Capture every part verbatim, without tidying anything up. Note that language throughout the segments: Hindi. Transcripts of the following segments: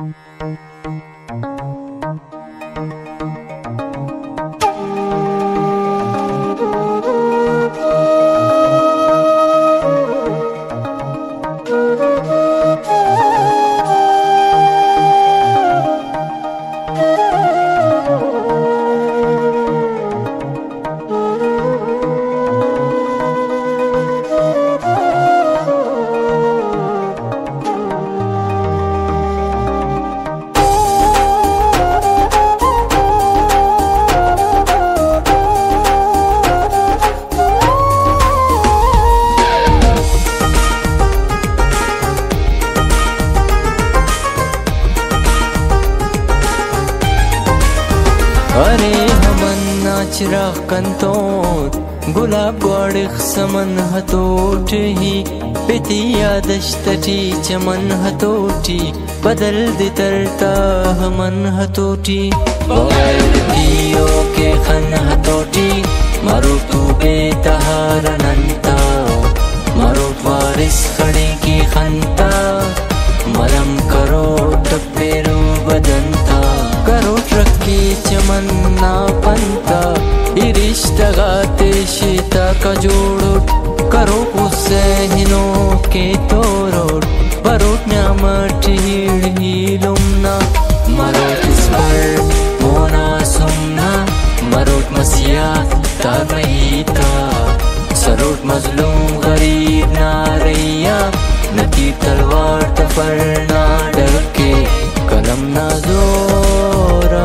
अरे हमन नाचराख कंतोत गुलाब ग्वाड़िख समन हतोटी पितिया दश्तटी चमन हतोटी बदल दितरता हमन हतोटी बगैरतियों के खन हतोटी मरुतु बेतहारनंता मरुत वारिस खड़े की खंता मलम करो टपेरू बदनता करो ट्रक्की चमन्ना पंता इरिश्ता गाते शीता का जोड़ो करो हुसैनो के तोरोड बरोट न्यामट हीड़ हीलुमना मरोट इस पर मोना सुमना मरोट मसिया तागमहीता सरोट मजलूम गरीब नारिया नकी तलवार तफर ना डर के कलम ना जोरा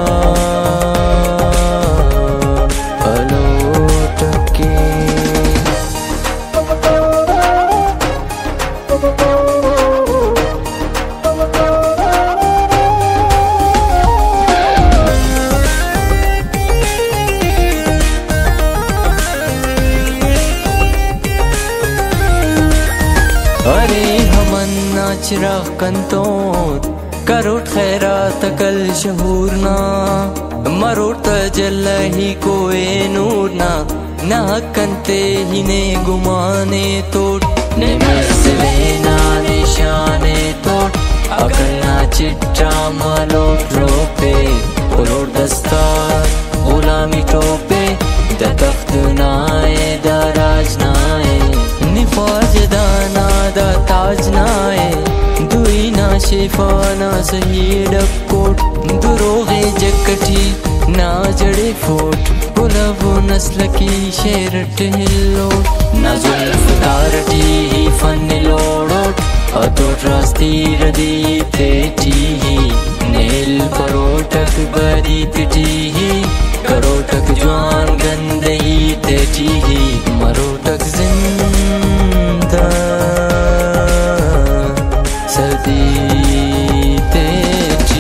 पलोट के। अरे हमन नाचराख कंतोत करोट खैरात कल शहूरना मरोट जल्लही कोए नूरना ना कंते ही ने गुमाने तोड़ ने मसले ना निशाने तोड़ अकल ना चिट्टा मलोट रोपे उलोट दस्तार गुलामी टोपे द तख्त नाए द राज नाए निफाज दाना द ताज नाए दुई ना शिफा ना सही डकोट दुरोगे जकटी ना जड़े फोट गुलाबो नस्ल की शेरट हिल्लोट ना जुल्फ तारटी ही फन लोड़ोट अतोट रास्ती रदी तेटी ही नेल परोटक बरी तिटी ही करोटक जवान गंदही तेटी ही मरोटक जिंदा सर्दी तेजी।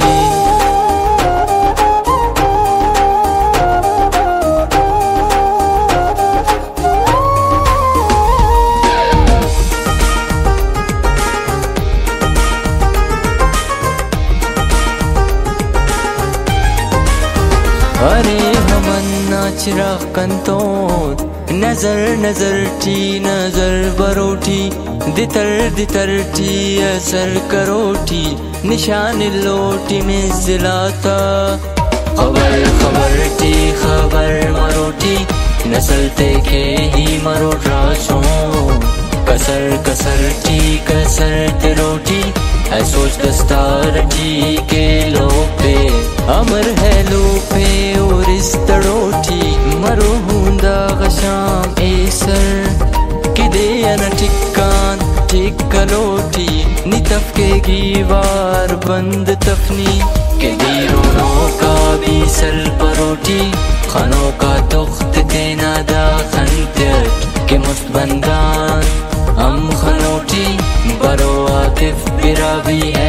अरे हमन नाचराख कंतोत नजर नजर टी नजर बरोटी दितर दितर टी असर करोटी निशान लोटी में जिलाता खबर खबर टी खबर मरोटी नस्ल देखे ही मरो राशों कसर कसर टी कसर तिरोटी है सोच दस्तार टी के लोपे अमर है लोपे और इस तड़ोटी मरो हुंदा गशाम एसर किदे न टिक्कान टिक्कलोटी नितफ के गीवार बंद तफनी के दीरों का भी सल परोटी खनों का तुख्त देना दा खंतर के मुस्तबंदान हम खनोटी बरो आतिफ बिरा भी है